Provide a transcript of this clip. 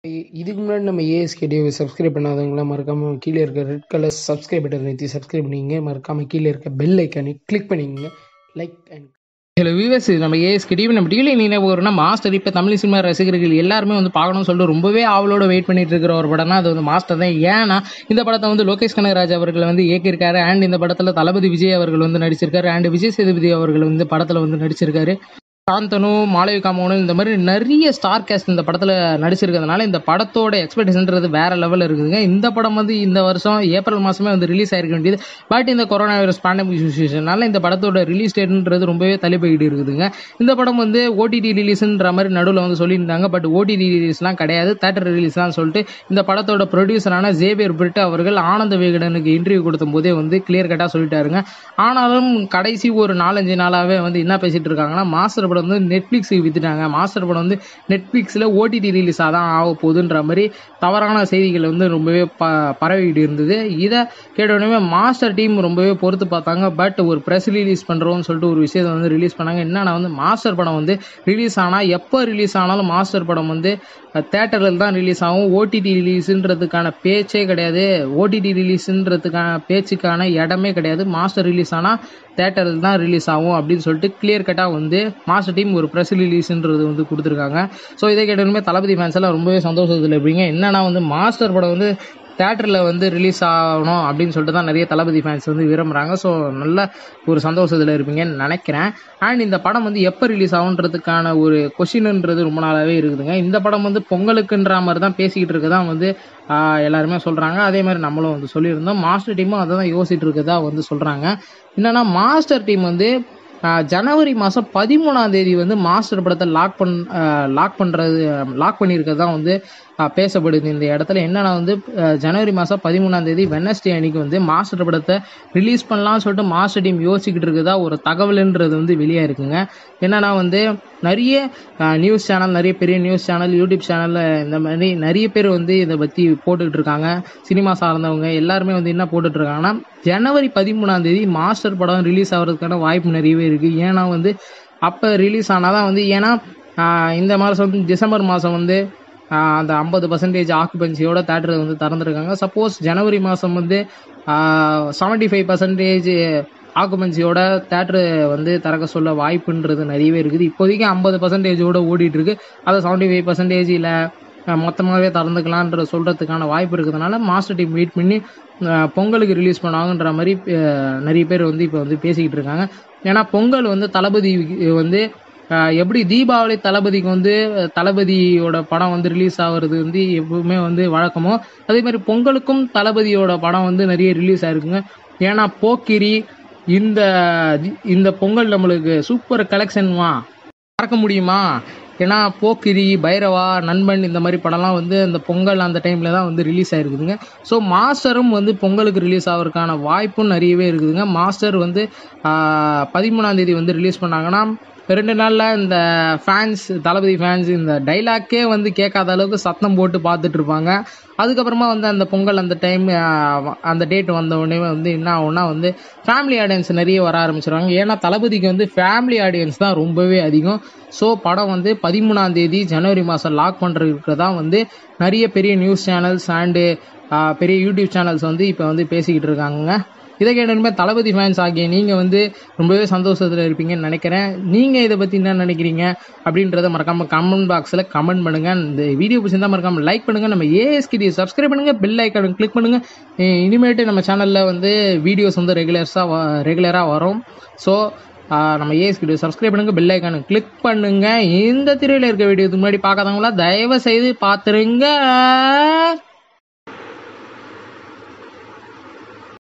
இதுக்கு முன்னாடி நம்ம ஏஎஸ்கேடியோவை சப்ஸ்கிரைப் பண்ணாதவங்களாம் மறக்காமல் கீழே இருக்க ரெட் கலர் சப்ஸ்கிரைப் பட்டன் நிறுத்தி சப்ஸ்கிரைப் பண்ணிங்க. மறக்காமல் கீழே இருக்க பெல் ஐக்கானை கிளிக் பண்ணிங்க. லைக் அண்ட் ஹலோ வியூவர்ஸ், நம்ம ஏஎஸ்கேடியோ நம்ம டிவியில் நீங்கள் ஒரு மாஸ்டர் இப்போ தமிழ் சினிமா ரசிகர்கள் எல்லாருமே வந்து பார்க்கணும்னு சொல்லிட்டு ரொம்பவே ஆவலோட வெயிட் பண்ணிட்டு இருக்கிற ஒரு படம்னா அது வந்து மாஸ்டர் தான். ஏன்னா இந்த படத்தை வந்து லோகேஷ் கனகராஜ் அவர்கள் வந்து இயக்கியிருக்காரு. அண்ட் இந்த படத்தில் தளபதி விஜய் அவர்கள் வந்து நடிச்சிருக்காரு. அண்ட் விஜய் சேதுபதி அவர்கள் வந்து படத்தில் வந்து நடிச்சிருக்காரு. சாந்தனு, மாளவிகா மோகன் இந்த மாதிரி நிறைய ஸ்டார் கேஸ்ட் இந்த படத்தில் நடிச்சிருக்கிறதுனால இந்த படத்தோட எக்ஸ்பெக்டேஷன்றது வேற லெவலில் இருக்குதுங்க. இந்த படம் வந்து இந்த வருஷம் ஏப்ரல் மாதமே வந்து ரிலீஸ் ஆயிருக்க வேண்டியது. பட் இந்த கொரோனா வைரஸ் பேண்டமிக் சிச்சுவேஷனால இந்த படத்தோட ரிலீஸ் டேட்ன்றது ரொம்பவே தள்ளி போயிட்டு இருக்குதுங்க. இந்த படம் வந்து ஓடிடி ரிலீஸ்ன்ற மாதிரி நடுவில் வந்து சொல்லியிருந்தாங்க. பட் ஓடிடி ரிலீஸ்லாம் கிடையாது, தேட்டர் ரிலீஸ் தான் சொல்லிட்டு இந்த படத்தோட ப்ரொடியூசரான ஜேவியர் பிரிட் அவர்கள் ஆனந்த விகடனுக்கு இன்டர்வியூ கொடுத்த போதே வந்து கிளியர் கட்டாக சொல்லிட்டாருங்க. ஆனாலும் கடைசி ஒரு 4-5 நாளாகவே வந்து என்ன பேசிட்டு இருக்காங்கன்னா, மாஸ்டர் படம் வந்து நெட்ஃபிளிக்ஸுக்கு வித்துட்டாங்க, மாஸ்டர் படம் வந்து நெட்ஃபிளிக்ஸில் ஓடிடி ரிலீஸாக தான் ஆக போகுதுன்ற மாதிரி தவறான செய்திகள் வந்து ரொம்பவே பரவிட்டு இருந்தது. இதை கேட்டவுடனே மாஸ்டர் டீம் ரொம்பவே பொறுத்து பார்த்தாங்க. பட் ஒரு ப்ரெஸ் ரிலீஸ் பண்ணுறோம்னு சொல்லிட்டு ஒரு விஷயத்தை வந்து ரிலீஸ் பண்ணாங்க. என்னன்னா வந்து மாஸ்டர் படம் வந்து ரிலீஸ் ஆனால் எப்போ ரிலீஸ் ஆனாலும் மாஸ்டர் படம் வந்து தேட்டரில் தான் ரிலீஸ் ஆகும், ஓடிடி ரிலீஸுன்றதுக்கான பேச்சே கிடையாது, ஓடிடி ரிலீஸுன்றதுக்கான பேச்சுக்கான இடமே கிடையாது, மாஸ்டர் ரிலீஸ் ஆனால் தேட்டரில் தான் ரிலீஸ் ஆகும் அப்படின்னு சொல்லிட்டு கிளியர் கட்டாக வந்து மாஸ்டர் டீம் ஒரு ப்ரெஸ் ரிலீஸ்ன்றது வந்து கொடுத்துருக்காங்க. ஸோ இதை கேட்டதுமே தளபதி ஃபேன்ஸ் எல்லாம் ரொம்பவே சந்தோஷத்தில் இருப்பீங்க. என்னன்னா வந்து மாஸ்டர் படம் வந்து தேட்டரில் வந்து ரிலீஸ் ஆகணும் அப்படின்னு சொல்லிட்டு தான் நிறைய தளபதி ஃபேன்ஸ் வந்து விரும்புகிறாங்க. ஸோ நல்ல ஒரு சந்தோஷத்தில் இருப்பீங்கன்னு நினைக்கிறேன். அண்ட் இந்த படம் வந்து எப்போ ரிலீஸ் ஆகுன்றதுக்கான ஒரு கொஷின்ன்றது ரொம்ப நாளாகவே இருக்குதுங்க. இந்த படம் வந்து பொங்கலுக்குன்ற மாதிரி தான் பேசிக்கிட்டு இருக்கதான் வந்து எல்லாருமே சொல்கிறாங்க. அதே மாதிரி நம்மளும் வந்து சொல்லியிருந்தோம். மாஸ்டர் டீமும் அதை தான் யோசிச்சுட்டு இருக்கதா வந்து சொல்கிறாங்க. என்னன்னா மாஸ்டர் டீம் வந்து ஜனவரி மாதம் 13 வந்து மாஸ்டர் படத்தை லாக் பண்ணியிருக்கதா வந்து பேசப்படுது. இந்த இடத்துல என்னன்னா வந்து ஜனவரி மாதம் 13 வெட்னஸ்டே அன்னைக்கு வந்து மாஸ்டர் படத்தை ரிலீஸ் பண்ணலாம்னு சொல்லிட்டு மாஸ்டர் டீம் யோசிச்சுக்கிட்டு இருக்குதா ஒரு தகவல்ன்றது வந்து வெளியாக இருக்குங்க. என்னன்னா வந்து நிறைய நியூஸ் சேனல், நிறைய பெரிய நியூஸ் சேனல், யூடியூப் சேனலில் இந்த மாதிரி நிறைய பேர் வந்து இதை பற்றி போட்டுக்கிட்டு இருக்காங்க. சினிமா சார்ந்தவங்க எல்லாருமே வந்து என்ன போட்டுட்டு இருக்காங்கன்னா, ஜனவரி 13 மாஸ்டர் படம் ரிலீஸ் ஆகிறதுக்கான வாய்ப்பு நிறையவே இருக்குது. ஏன்னா வந்து அப்போ ரிலீஸ் ஆனால் தான் வந்து, ஏன்னா இந்த மாதம் வந்து டிசம்பர் மாதம் வந்து அந்த 50% ஆக்குபென்சியோட தேட்டர் வந்து திறந்துருக்காங்க. சப்போஸ் ஜனவரி மாதம் வந்து 75% ஆக்குபென்சியோட தேட்டரு வந்து திறக்க சொல்ல வாய்ப்புன்றது நிறையவே இருக்குது. இப்போதைக்கு 50%ஓட ஓடிட்டு இருக்கு. அதை 75% இல்லை மொத்தமாகவே திறந்துக்கலான்ற சொல்கிறதுக்கான வாய்ப்பு இருக்கிறதுனால மாஸ்டர் டீம் வெயிட் பண்ணி பொங்கலுக்கு ரிலீஸ் பண்ணுவாங்கன்ற மாதிரி நிறைய பேர் வந்து இப்போ வந்து பேசிக்கிட்டு இருக்காங்க. ஏன்னா பொங்கல் வந்து தளபதி வந்து எப்படி தீபாவளி தளபதிக்கு வந்து தளபதியோட படம் வந்து ரிலீஸ் ஆகிறது வந்து எப்பவுமே வந்து வழக்கமோ, அதே மாதிரி பொங்கலுக்கும் தளபதியோட படம் வந்து நிறைய ரிலீஸ் ஆயிருக்குங்க. ஏன்னா போக்கிரி இந்த பொங்கல் நம்மளுக்கு சூப்பர் கலெக்ஷன்மா மறக்க முடியுமா? ஏன்னா போக்கிரி, பைரவா, நண்பன் இந்த மாதிரி படம்லாம் வந்து அந்த பொங்கல் அந்த டைமில் தான் வந்து ரிலீஸ் ஆகிருக்குதுங்க. ஸோ மாஸ்டரும் வந்து பொங்கலுக்கு ரிலீஸ் ஆகிறதுக்கான வாய்ப்பும் நிறையவே இருக்குதுங்க. மாஸ்டர் வந்து 13 வந்து ரிலீஸ் பண்ணாங்கன்னா 2 நாளில் இந்த ஃபேன்ஸ், தளபதி ஃபேன்ஸ் இந்த டைலாக்கே வந்து கேட்காத அளவுக்கு சத்தம் போட்டு பார்த்துட்டு இருப்பாங்க. அதுக்கப்புறமா வந்து அந்த பொங்கல் அந்த டைம் அந்த டேட் வந்த உடனே வந்து என்ன ஆகும்னா வந்து ஃபேமிலி ஆடியன்ஸ் நிறைய வர ஆரம்பிச்சிருவாங்க. ஏன்னா தளபதிக்கு வந்து ஃபேமிலி ஆடியன்ஸ் தான் ரொம்பவே அதிகம். ஸோ படம் வந்து 13 ஜனவரி மாதம் லாக் பண்ணுறதுக்கு தான் வந்து நிறைய பெரிய நியூஸ் சேனல்ஸ் அண்டு பெரிய யூடியூப் சேனல்ஸ் வந்து இப்போ வந்து பேசிக்கிட்டு இருக்காங்க. இதை கேட்டதுமே தளபதி ஃபேன்ஸ் ஆகிய நீங்கள் வந்து ரொம்பவே சந்தோஷத்தில் இருப்பீங்கன்னு நினைக்கிறேன். நீங்கள் இதை பற்றி என்ன நினைக்கிறீங்க அப்படின்றத மறக்காமல் கமெண்ட் பாக்ஸில் கமெண்ட் பண்ணுங்கள். இந்த வீடியோ பிடிச்சிருந்தா மறக்காமல் லைக் பண்ணுங்கள். நம்ம ஏஎஸ்கேடியை சப்ஸ்கிரைப் பண்ணுங்கள், பெல் ஐக்கானை கிளிக் பண்ணுங்கள். இனிமேட்டு நம்ம சேனலில் வந்து வீடியோஸ் வந்து ரெகுலராக வரும். ஸோ நம்ம ஏஎஸ்கேடியை சப்ஸ்கிரைப் பண்ணுங்கள், பெல் ஐக்கானை கிளிக் பண்ணுங்கள். இந்த திரையில் இருக்க வீடியோக்கு முன்னாடி பார்க்காதவங்களா தயவு செய்து பார்த்துருங்க.